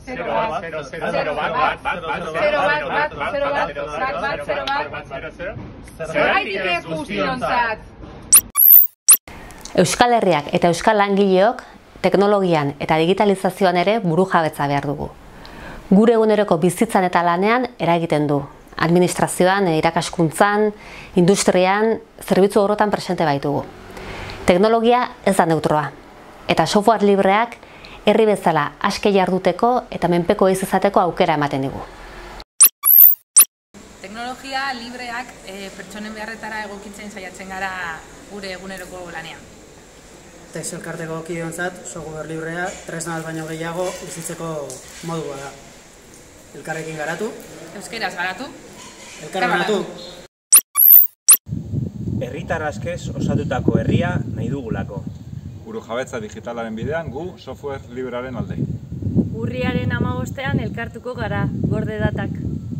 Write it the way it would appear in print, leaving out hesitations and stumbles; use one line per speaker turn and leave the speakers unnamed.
Euskal Herriak eta Euskal Langileok teknologian eta digitalizazioan ere burujabetza behar dugu. Gure eguneroko bizitzan eta lanean eragiten du. Administrazioan, irakaskuntzan, industrian, zerbitzu orotan presente baitugu. Teknologia ez da neutroa, eta software libreak herri bezala aske jarduteko eta menpeko ez izateko aukera ematen digu.
Teknologia libreak pertsonen beharretara egokitzen saiatzen gara gure eguneroko lanean.
Tex elkarteko kideentzat software librea tresna bat baino gehiago bizitzeko modua da. Elkarrekin garatu.
Euskeraz garatu.
Elkarrenatu.
Herritar askez osatutako herria nahi dugulako.
Burujabetza digitalaren bidean gu software librearen alde.
Urriaren 15ean elkartuko gara, gorde datak.